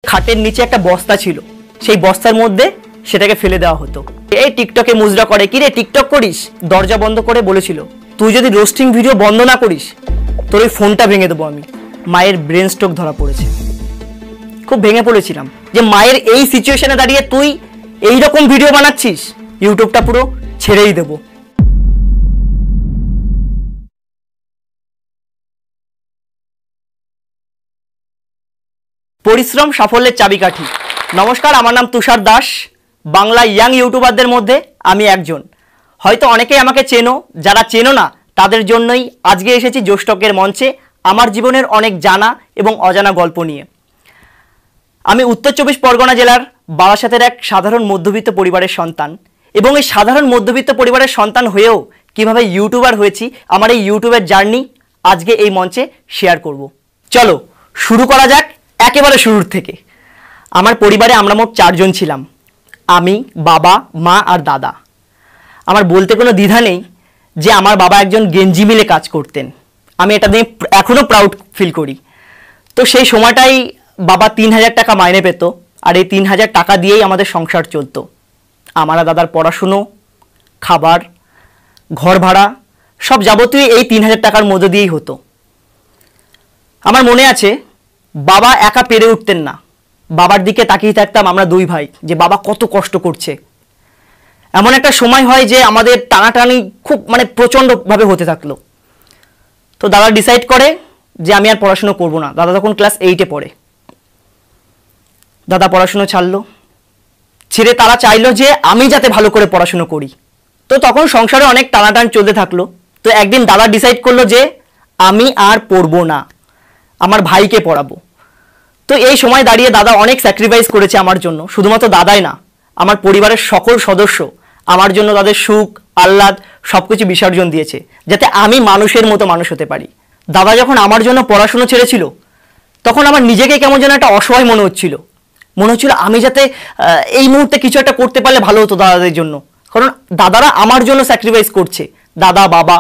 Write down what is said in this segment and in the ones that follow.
খাটের নিচে একটা বস্তা ছিল, সেই বস্তার মধ্যে সেটাকে ফেলে দেওয়া হতো। এই টিকটকে মুজরা করে, কি রে টিকটক করিস? দরজা বন্ধ করে বলেছিল, তুই যদি রোস্টিং ভিডিও বন্ধ না করিস তোর ওই ফোনটা ভেঙে দেবো আমি। মায়ের ব্রেন স্ট্রোক ধরা পড়েছে, খুব ভেঙে পড়েছিলাম যে মায়ের এই সিচুয়েশনে দাঁড়িয়ে তুই এই রকম ভিডিও বানাচ্ছিস, ইউটিউবটা পুরো ছেড়েই দেবো। পরিশ্রম সাফল্যের চাবিকাঠি। নমস্কার, আমার নাম তুষার দাস। বাংলা ইয়াং ইউটিউবারদের মধ্যে আমি একজন। হয়তো অনেকেই আমাকে চেনো, যারা চেনো না তাদের জন্যই আজকে এসেছি জোশটকের মঞ্চে আমার জীবনের অনেক জানা এবং অজানা গল্প নিয়ে। আমি উত্তর চব্বিশ পরগনা জেলার বারাসাতের এক সাধারণ মধ্যবিত্ত পরিবারের সন্তান, এবং এই সাধারণ মধ্যবিত্ত পরিবারের সন্তান হয়েও কিভাবে ইউটিউবার হয়েছি, আমার এই ইউটিউবের জার্নি আজকে এই মঞ্চে শেয়ার করব। চলো শুরু করা যাক একেবারে শুরুর থেকে। আমার পরিবারে আমরা মোট 4 জন ছিলাম, আমি, বাবা, মা আর দাদা। আমার বলতে কোনো দ্বিধা নেই যে আমার বাবা একজন গেঞ্জি মিলে কাজ করতেন। আমি এটা নিয়ে এখনও প্রাউড ফিল করি। তো সেই সময়টাই বাবা 3000 টাকা মাইনে পেত, আর এই 3000 টাকা দিয়েই আমাদের সংসার চলতো। আমার দাদার পড়াশুনো, খাবার, ঘর ভাড়া সব যাবতীয় এই 3000 টাকার মধ্যে দিয়েই হতো। আমার মনে আছে বাবা একা পেরে উঠতেন না, বাবার দিকে তাকিয়ে থাকতাম আমরা 2 ভাই, যে বাবা কত কষ্ট করছে। এমন একটা সময় হয় যে আমাদের টানাটানি খুব প্রচণ্ডভাবে হতে থাকলো। তো দাদা ডিসাইড করে যে আমি আর পড়াশুনো করব না। দাদা তখন ক্লাস 8-এ পড়ে। দাদা পড়াশুনো ছাড়লো, ছেড়ে তারা চাইলো যে আমি যাতে ভালো করে পড়াশুনো করি। তো তখন সংসারে অনেক টানাটান চলতে থাকলো। তো একদিন দাদা ডিসাইড করলো যে আমি আর পড়বো না, আমার ভাইকে পড়াবো। তো এই সময় দাঁড়িয়ে দাদা অনেক স্যাক্রিফাইস করেছে আমার জন্য। শুধুমাত্র দাদাই না, আমার পরিবারের সকল সদস্য আমার জন্য তাদের সুখ আহ্লাদ সব কিছু বিসর্জন দিয়েছে, যাতে আমি মানুষের মতো মানুষ হতে পারি। দাদা যখন আমার জন্য পড়াশুনো ছেড়েছিল তখন আমার নিজেকে কেমন যেন একটা অসহায় মনে হচ্ছিল আমি যাতে এই মুহূর্তে কিছু একটা করতে পারলে ভালো হতো দাদাদের জন্য, কারণ দাদারা আমার জন্য স্যাক্রিফাইস করছে, দাদা বাবা।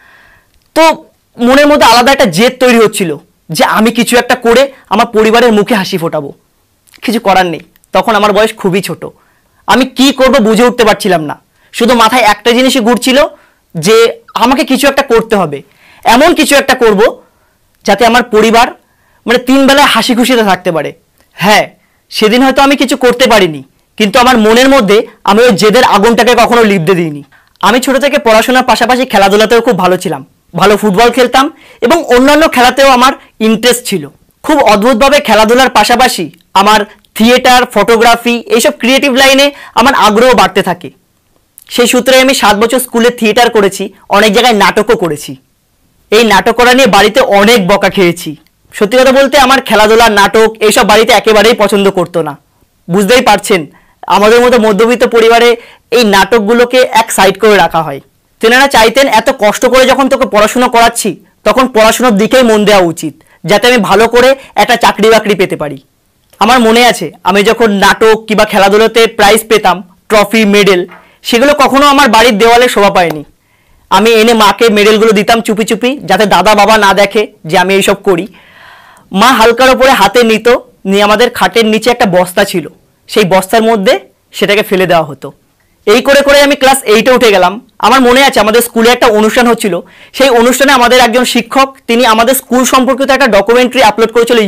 তো মনের মধ্যে আলাদা একটা জেদ তৈরি হচ্ছিল যে আমি কিছু একটা করে আমার পরিবারের মুখে হাসি ফোটাবো। কিছু করার নেই, তখন আমার বয়স খুবই ছোট। আমি কি করব বুঝে উঠতে পারছিলাম না। শুধু মাথায় একটা জিনিসই ঘুরছিল যে আমাকে কিছু একটা করতে হবে, এমন কিছু একটা করব যাতে আমার পরিবার 3 বেলায় হাসি খুশিতে থাকতে পারে। হ্যাঁ, সেদিন হয়তো আমি কিছু করতে পারিনি, কিন্তু আমার মনের মধ্যে আমি ওই জেদের আগুনটাকে কখনো লিভতে দিইনি। আমি ছোট থেকে পড়াশোনার পাশাপাশি খেলাধুলাতেও খুব ভালো ছিলাম। ভালো ফুটবল খেলতাম এবং অন্যান্য খেলাতেও আমার ইন্টারেস্ট ছিল। খুব অদ্ভুতভাবে খেলাধুলার পাশাপাশি আমার থিয়েটার, ফটোগ্রাফি এইসব ক্রিয়েটিভ লাইনে আমার আগ্রহ বাড়তে থাকে। সেই সূত্রে আমি 7 বছর স্কুলে থিয়েটার করেছি, অনেক জায়গায় নাটকও করেছি। এই নাটক করা নিয়ে বাড়িতে অনেক বকা খেয়েছি। সত্যি কথা বলতে আমার খেলাধুলা, নাটক এইসব বাড়িতে একেবারেই পছন্দ করতো না। বুঝতেই পারছেন, আমাদের মতো মধ্যবিত্ত পরিবারে এই নাটকগুলোকে এক সাইড করে রাখা হয়। তেনারা চাইতেন এত কষ্ট করে যখন তোকে পড়াশোনা করাচ্ছি তখন পড়াশোনার দিকেই মন দেওয়া উচিত, যাতে আমি ভালো করে একটা চাকরি বাকরি পেতে পারি। আমার মনে আছে আমি যখন নাটক কিংবা খেলাধুলোতে প্রাইজ পেতাম, ট্রফি, মেডেল, সেগুলো কখনো আমার বাড়ির দেওয়ালে শোভা পায়নি। আমি এনে মাকে মেডেলগুলো দিতাম চুপি চুপি, যাতে দাদা বাবা না দেখে যে আমি এইসব করি। মা হালকার ওপরে হাতে নিত, নিয়ে আমাদের খাটের নিচে একটা বস্তা ছিল, সেই বস্তার মধ্যে সেটাকে ফেলে দেওয়া হতো। এই করে করে আমি ক্লাস 8-এ উঠে গেলাম। আমার মনে আছে আমাদের স্কুলে একটা অনুষ্ঠান হচ্ছিল, সেই অনুষ্ঠানে আমাদের একজন শিক্ষক তিনি আমাদের স্কুল সম্পর্কিত একটা ডকুমেন্টারি আপলোড করেছিল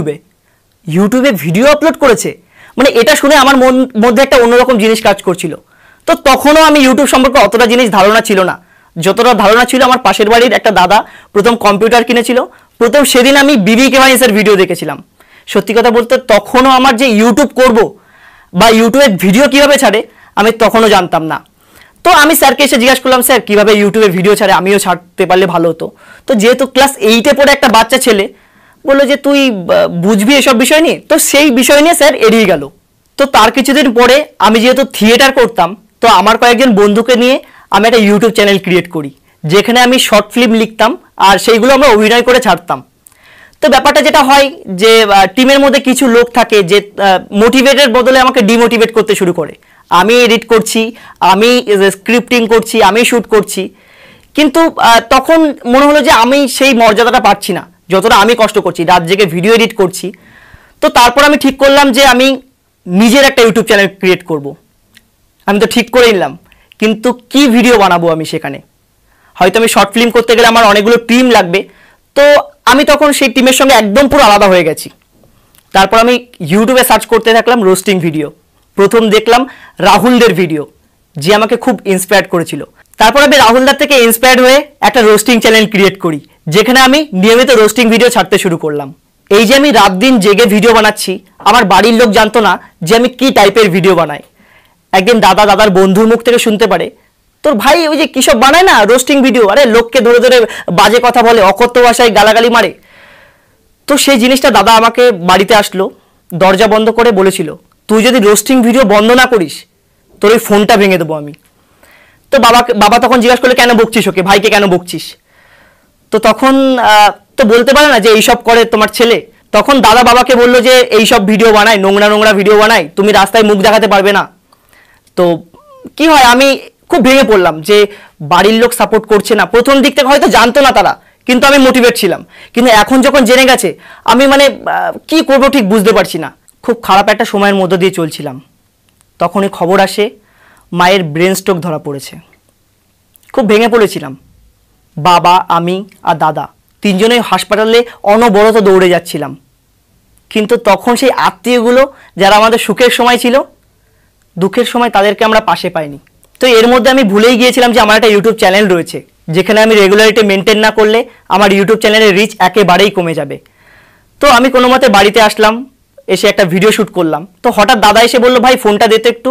ইউটিউবে ভিডিও আপলোড করেছে। এটা শুনে আমার মধ্যে একটা অন্যরকম জিনিস কাজ করছিল। তো তখনও আমি ইউটিউব সম্পর্কে অতটা জিনিস ধারণা ছিল না, যতটা ধারণা ছিল আমার পাশের বাড়ির একটা দাদা প্রথম কম্পিউটার কিনেছিল। প্রথম সেদিন আমি বিবিকে ভাইসের ভিডিও দেখেছিলাম। সত্যি কথা বলতে তখনও আমার যে ইউটিউব করব বা ইউটিউবে ভিডিও কিভাবে ছাড়ে আমি তখনও জানতাম না। তো আমি স্যারকে এসে জিজ্ঞাসা করলাম, স্যার কীভাবে ইউটিউবে ভিডিও ছাড়ে, আমিও ছাড়তে পারলে ভালো হতো। তো যেহেতু ক্লাস 8-এ পড়ে একটা বাচ্চা ছেলে বললো যে তুই বুঝবি এসব বিষয় নিয়ে, তো সেই বিষয় নিয়ে স্যার এড়িয়ে গেল। তো তার কিছুদিন পরে আমি যেহেতু থিয়েটার করতাম, তো আমার কয়েকজন বন্ধুকে নিয়ে আমি একটা ইউটিউব চ্যানেল ক্রিয়েট করি, যেখানে আমি শর্ট ফিল্ম লিখতাম আর সেইগুলো আমরা অভিনয় করে ছাড়তাম। তো ব্যাপারটা যেটা হয় যে টিমের মধ্যে কিছু লোক থাকে যে মোটিভেটের বদলে আমাকে ডিমোটিভেট করতে শুরু করে। আমি এডিট করছি, আমি স্ক্রিপ্টিং করছি, আমি শ্যুট করছি, কিন্তু তখন মনে হলো যে আমি সেই মর্যাদাটা পাচ্ছি না যতটা আমি কষ্ট করছি, রাত জেগে ভিডিও এডিট করছি। তো তো তারপর আমি ঠিক করলাম যে আমি নিজের একটা ইউটিউব চ্যানেল ক্রিয়েট করব। আমি তো ঠিক করে নিলাম, কিন্তু কি ভিডিও বানাবো আমি সেখানে? হয়তো আমি শর্ট ফিল্ম করতে গেলে আমার অনেকগুলো টিম লাগবে, তো আমি তখন সেই টিমের সঙ্গে একদম পুরো আলাদা হয়ে গেছি। তারপর আমি ইউটিউবে সার্চ করতে থাকলাম রোস্টিং ভিডিও। প্রথম দেখলাম রাহুলদের ভিডিও, যে আমাকে খুব ইন্সপায়ার করেছিল। তারপর আমি রাহুলদার থেকে ইন্সপায়ার্ড হয়ে একটা রোস্টিং চ্যানেল ক্রিয়েট করি, যেখানে আমি নিয়মিত রোস্টিং ভিডিও ছাড়তে শুরু করলাম। এই যে আমি রাত দিন জেগে ভিডিও বানাচ্ছি, আমার বাড়ির লোক জানতো না যে আমি কি টাইপের ভিডিও বানাই। একদিন দাদার বন্ধুর মুখ থেকে শুনতে পারে, তোর ভাই ওই যে কিসব বানায় না রোস্টিং ভিডিও, আরে লোককে ধরে ধরে বাজে কথা বলে, অকথ্য ভাষায় গালাগালি মারে। তো সেই জিনিসটা দাদা আমাকে বাড়িতে আসলো, দরজা বন্ধ করে বলেছিল, তুই যদি রোস্টিং ভিডিও বন্ধ না করিস তোর ওই ফোনটা ভেঙে দেবো আমি। তো বাবা তখন জিজ্ঞাসা করলে, কেন বকছিস ওকে, ভাইকে কেন বকছিস? তো তখন তো বলতে পারে না যে এইসব করে তোমার ছেলে। তখন দাদা বাবাকে বললো যে এইসব ভিডিও বানায়, নোংরা ভিডিও বানায়, তুমি রাস্তায় মুখ দেখাতে পারবে না। তো কি হয়, আমি খুব ভেঙে পড়লাম যে বাড়ির লোক সাপোর্ট করছে না। প্রথম দিক থেকে হয়তো জানতো না তারা, কিন্তু আমি মোটিভেট ছিলাম। কিন্তু এখন যখন জেনে গেছে, আমি মানে কি করবো ঠিক বুঝতে পারছি না। খুব খারাপ একটা সময়ের মধ্য দিয়ে চলছিলাম। তখনই খবর আসে মায়ের ব্রেন স্ট্রোক ধরা পড়েছে। খুব ভেঙে পড়েছিলাম। বাবা, আমি আর দাদা তিনজনেই হাসপাতালে অনবরত দৌড়ে যাচ্ছিলাম। কিন্তু তখন সেই আত্মীয়গুলো যারা আমাদের সুখের সময় ছিল, দুঃখের সময় তাদেরকে আমরা পাশে পাইনি। তো এর মধ্যে আমি ভুলেই গিয়েছিলাম যে আমার একটা ইউটিউব চ্যানেল রয়েছে, যেখানে আমি রেগুলারিটি মেনটেন না করলে আমার ইউটিউব চ্যানেলের রিচ একেবারেই কমে যাবে। তো আমি কোনো মতে বাড়িতে আসলাম, এসে একটা ভিডিও শ্যুট করলাম। তো হঠাৎ দাদা এসে বললো, ভাই ফোনটা দিতে একটু।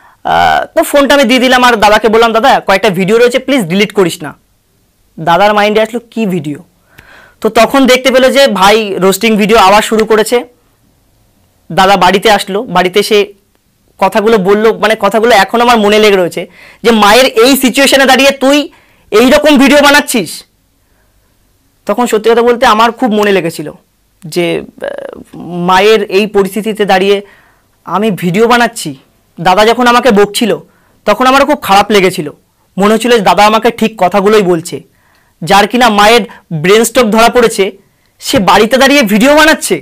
তো ফোনটা আমি দিয়ে দিলাম, আর দাদাকে বললাম, দাদা কয়েকটা ভিডিও রয়েছে, প্লিজ ডিলিট করিস না। দাদার মাইন্ডে আসলো কি ভিডিও? তো তখন দেখতে পেলো যে ভাই রোস্টিং ভিডিও আবার শুরু করেছে। দাদা বাড়িতে আসলো, বাড়িতে এসে কথাগুলো বললো, মানে কথাগুলো এখন আমার মনে লেগে রয়েছে, যে মায়ের এই সিচুয়েশনে দাঁড়িয়ে তুই এই রকম ভিডিও বানাচ্ছিস। তখন সত্যি কথা বলতে আমার খুব মনে লেগেছিল যে মায়ের এই পরিস্থিতিতে দাঁড়িয়ে আমি ভিডিও বানাচ্ছি। দাদা যখন আমাকে বকছিল তখন আমারও খুব খারাপ লেগেছিল। মনে হচ্ছিল যে দাদা আমাকে ঠিক কথাগুলোই বলছে। যার কিনা মায়ের ব্রেন স্ট্রোক ধরা পড়েছে, সে বাড়িতে দাঁড়িয়ে ভিডিও বানাচ্ছে।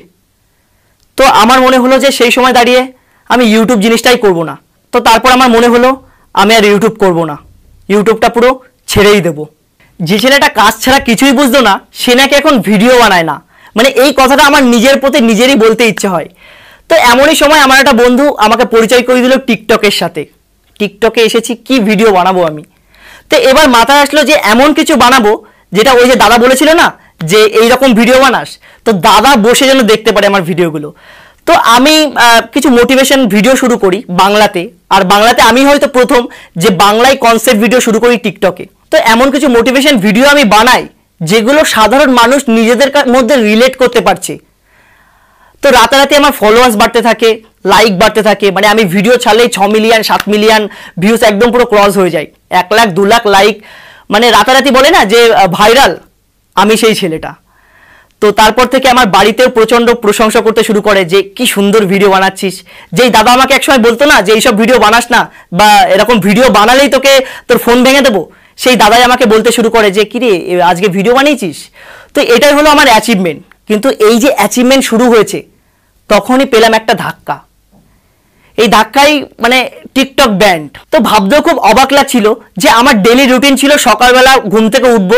তো আমার মনে হলো যে সেই সময় দাঁড়িয়ে আমি ইউটিউব জিনিসটাই করব না। তো তারপর আমার মনে হলো আমি আর ইউটিউব করব না, ইউটিউবটা পুরো ছেড়েই দেব। যে ছেলেটা কাজ ছাড়া কিছুই বুঝতো না, সে নাকি এখন ভিডিও বানায় না। মানে এই কথাটা আমার নিজের প্রতি নিজেরই বলতে ইচ্ছে হয়। তো এমনই সময় আমার একটা বন্ধু আমাকে পরিচয় করে দিল টিকটকের সাথে। টিকটকে এসেছি, কি ভিডিও বানাবো আমি। তো এবার মাথায় আসলো যে এমন কিছু বানাবো যেটা ওই যে দাদা বলেছিল না যে এইরকম ভিডিও বানাস, তো দাদা বসে যেন দেখতে পারে আমার ভিডিওগুলো। তো আমি কিছু মোটিভেশন ভিডিও শুরু করি বাংলাতে। আর বাংলাতে আমি হয়তো প্রথম যে বাংলায় কনসেপ্ট ভিডিও শুরু করি টিকটকে। তো এমন কিছু মোটিভেশন ভিডিও আমি বানাই যেগুলো সাধারণ মানুষ নিজেদের মধ্যে রিলেট করতে পারছে। তো রাতারাতি আমার ফলোয়ার্স বাড়তে থাকে, লাইক বাড়তে থাকে। মানে আমি ভিডিও ছাড়লেই 6 মিলিয়ন 7 মিলিয়ন ভিউজ একদম পুরো ক্রস হয়ে যায়। 1 লাখ 2 লাখ লাইক, মানে রাতারাতি বলে না যে ভাইরাল, আমি সেই ছেলেটা। তো তারপর থেকে আমার বাড়িতেও প্রচণ্ড প্রশংসা করতে শুরু করে যে কি সুন্দর ভিডিও বানাচ্ছিস। যেই দাদা আমাকে একসময় বলতো না যে এইসব ভিডিও বানাস না, বা এরকম ভিডিও বানালেই তোকে তোর ফোন ভেঙে দেবো, সেই দাদাই আমাকে বলতে শুরু করে যে কিরে আজকে ভিডিও বানিয়েছিস। তো এটাই হলো আমার অ্যাচিভমেন্ট। কিন্তু এই যে অ্যাচিভমেন্ট শুরু হয়েছে, তখনই পেলাম একটা ধাক্কা। এই ধাক্কাই মানে টিকটক ব্যান্ড। তো ভাবতেও খুব অবাক লাগছিল যে আমার ডেলি রুটিন ছিল সকালবেলা ঘুম থেকে উঠবো,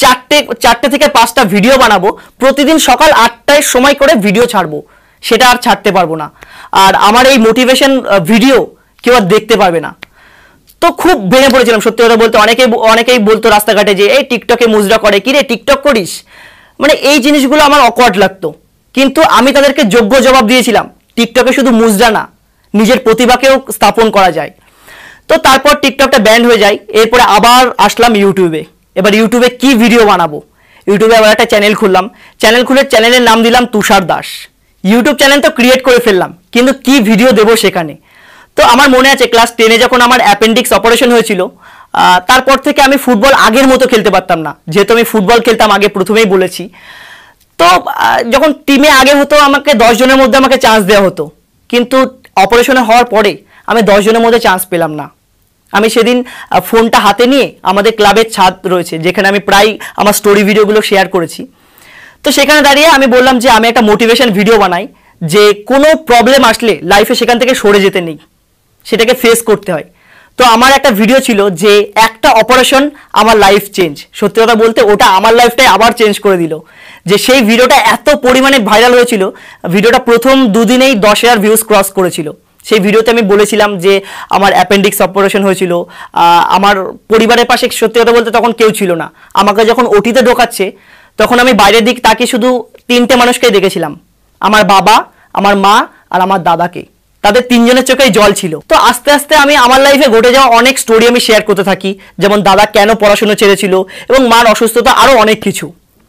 4টে থেকে 5টা ভিডিও বানাবো, প্রতিদিন সকাল 8টায় সময় করে ভিডিও ছাড়বো, সেটা আর ছাড়তে পারবো না। আর আমার এই মোটিভেশন ভিডিও কেউ আর দেখতে পারবে না। তো খুব ভেঙে পড়েছিলাম সত্যি কথা বলতে। অনেকেই বলতো রাস্তাঘাটে যে এই টিকটকে মুজরা করে, কি রে টিকটক করিস, মানে এই জিনিসগুলো আমার অকওয়ার্ড লাগতো। কিন্তু আমি তাদেরকে যোগ্য জবাব দিয়েছিলাম, টিকটকে শুধু মুজরা না, নিজের প্রতিভাকেও স্থাপন করা যায়। তো তারপর টিকটকটা ব্যান্ড হয়ে যায়। এরপরে আবার আসলাম ইউটিউবে। এবার ইউটিউবে কি ভিডিও বানাবো, ইউটিউবে আবার একটা চ্যানেল খুললাম। চ্যানেল খুলে চ্যানেলের নাম দিলাম তুষার দাস। ইউটিউব চ্যানেল তো ক্রিয়েট করে ফেললাম, কিন্তু কি ভিডিও দেবো সেখানে। তো আমার মনে আছে ক্লাস 10-এ যখন আমার অ্যাপেন্ডিক্স অপারেশন হয়েছিল, তারপর থেকে আমি ফুটবল আগের মতো খেলতে পারতাম না। যেহেতু আমি ফুটবল খেলতাম আগে, প্রথমেই বলেছি। তো যখন টিমে আগে হতো আমাকে 10 জনের মধ্যে আমাকে চান্স দেওয়া হতো, কিন্তু অপারেশনে হওয়ার পরে আমি 10 জনের মধ্যে চান্স পেলাম না। আমি সেদিন ফোনটা হাতে নিয়ে আমাদের ক্লাবের ছাদ রয়েছে, যেখানে আমি প্রায় আমার স্টোরি ভিডিওগুলো শেয়ার করেছি। তো সেখানে দাঁড়িয়ে আমি বললাম যে আমি একটা মোটিভেশন ভিডিও বানাই, যে কোনো প্রবলেম আসলে লাইফে সেখান থেকে সরে যেতে নেই, সেটাকে ফেস করতে হয়। তো আমার একটা ভিডিও ছিল যে একটা অপারেশন আমার লাইফ চেঞ্জ, সত্যি কথা বলতে ওটা আমার লাইফটাই আবার চেঞ্জ করে দিল। যে সেই ভিডিওটা এত পরিমাণে ভাইরাল হয়েছিল, ভিডিওটা প্রথম দুদিনেই 10,000 ভিউজ ক্রস করেছিল। সেই ভিডিওতে আমি বলেছিলাম যে আমার অ্যাপেন্ডিক্স অপারেশন হয়েছিল, আমার পরিবারের পাশে সত্যি কথা বলতে তখন কেউ ছিল না। আমাকে যখন ওটিতে ঢোকাচ্ছে তখন আমি বাইরের দিক তাকিয়ে শুধু 3টে মানুষকেই দেখেছিলাম, আমার বাবা, আমার মা আর আমার দাদাকে। তাদের 3জনের চোখেই জল ছিল। তো আস্তে আস্তে আমি আমার লাইফে ঘটে যাওয়া অনেক স্টোরি আমি শেয়ার করতে থাকি, যেমন দাদা কেন পড়াশোনা ছেড়েছিল এবং মার অসুস্থতা, আরও অনেক কিছু।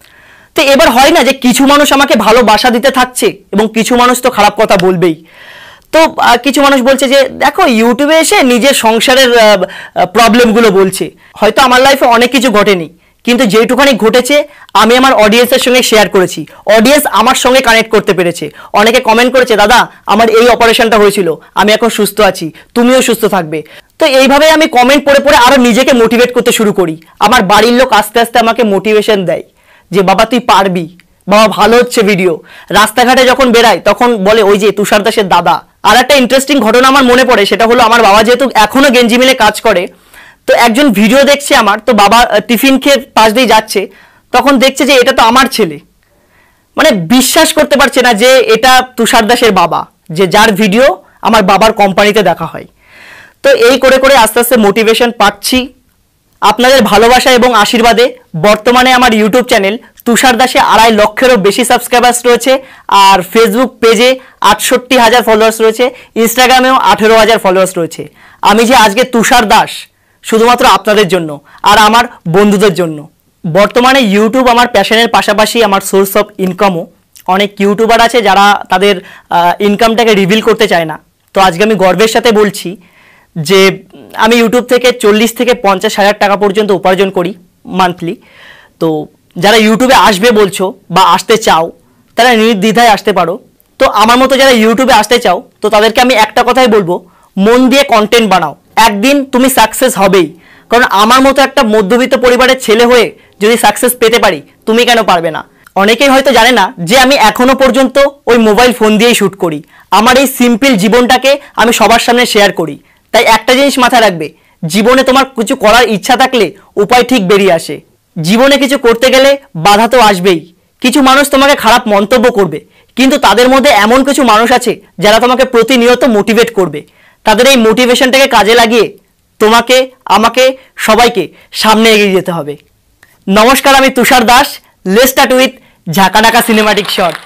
তো এবার হয় না যে কিছু মানুষ আমাকে ভালোবাসা দিতে থাকছে এবং কিছু মানুষ তো খারাপ কথা বলবেই। তো কিছু মানুষ বলছে যে দেখো ইউটিউবে এসে নিজের সংসারের প্রবলেমগুলো বলছে, হয়তো আমার লাইফে অনেক কিছু ঘটেনি, কিন্তু যেটুখানি ঘটেছে আমি আমার অডিয়েন্সের সঙ্গে শেয়ার করেছি, অডিয়েন্স আমার সঙ্গে কানেক্ট করতে পেরেছে। অনেকে কমেন্ট করেছে দাদা আমার এই অপারেশনটা হয়েছিল, আমি এখন সুস্থ আছি, তুমিও সুস্থ থাকবে। তো এইভাবে আমি কমেন্ট পড়ে পড়ে আরও নিজেকে মোটিভেট করতে শুরু করি। আমার বাড়ির লোক আস্তে আস্তে আমাকে মোটিভেশন দেয় যে বাবা তুই পারবি, বাবা ভালো হচ্ছে ভিডিও। রাস্তাঘাটে যখন বেরাই তখন বলে ওই যে তুষার দাসের দাদা। আর একটা ইন্টারেস্টিং ঘটনা আমার মনে পড়ে, সেটা হলো আমার বাবা যেহেতু এখনো গেঞ্জি মিলে কাজ করে, তো একজন ভিডিও দেখছে আমার, তো বাবা টিফিন খেয়ে পাশ দিয়ে যাচ্ছে, তখন দেখছে যে এটা তো আমার ছেলে। মানে বিশ্বাস করতে পারছে না যে এটা তুষার দাসের বাবা, যে যার ভিডিও আমার বাবার কোম্পানিতে দেখা হয়। তো এই করে করে আস্তে আস্তে মোটিভেশন পাচ্ছি। আপনাদের ভালোবাসা এবং আশীর্বাদে বর্তমানে আমার ইউটিউব চ্যানেল তুষার দাসে 2.5 লক্ষেরও বেশি সাবস্ক্রাইবার্স রয়েছে, আর ফেসবুক পেজে 68,000 ফলোয়ার্স রয়েছে, ইনস্টাগ্রামেও 18,000 ফলোয়ার্স রয়েছে। আমি যে আজকে তুষার দাস শুধুমাত্র আপনাদের জন্য আর আমার বন্ধুদের জন্য। বর্তমানে ইউটিউব আমার প্যাশনের পাশাপাশি আমার সোর্স অফ ইনকামও। অনেক ইউটিউবার আছে যারা তাদের ইনকামটাকে রিভিল করতে চায় না। তো আজকে আমি গর্বের সাথে বলছি যে আমি ইউটিউব থেকে 40 থেকে 50,000 টাকা পর্যন্ত উপার্জন করি মান্থলি। তো যারা ইউটিউবে আসবে বলছো বা আসতে চাও, তারা নির্দ্বিধায় আসতে পারো। তো আমার মতো যারা ইউটিউবে আসতে চাও, তো তাদেরকে আমি একটা কথাই বলবো, মন দিয়ে কন্টেন্ট বানাও, একদিন তুমি সাকসেস হবেই। কারণ আমার মতো একটা মধ্যবিত্ত পরিবারের ছেলে হয়ে যদি সাকসেস পেতে পারি, তুমি কেন পারবে না? অনেকেই হয়তো জানে না যে আমি এখনো পর্যন্ত ওই মোবাইল ফোন দিয়েই শ্যুট করি। আমার এই সিম্পল জীবনটাকে আমি সবার সামনে শেয়ার করি। তাই একটা জিনিস মাথায় রাখবে, জীবনে তোমার কিছু করার ইচ্ছা থাকলে উপায় ঠিক বেরিয়ে আসে। জীবনে কিছু করতে গেলে বাধা তো আসবেই। কিছু মানুষ তোমাকে খারাপ মন্তব্য করবে, কিন্তু তাদের মধ্যে এমন কিছু মানুষ আছে যারা তোমাকে প্রতিনিয়ত মোটিভেট করবে। তাদের এই মোটিভেশনটাকে কাজে লাগিয়ে তোমাকে, আমাকে, সবাইকে সামনে এগিয়ে যেতে হবে। নমস্কার, আমি Tushar Das. Let's start with ঝাঁকানাকা সিনেমাটিক শট।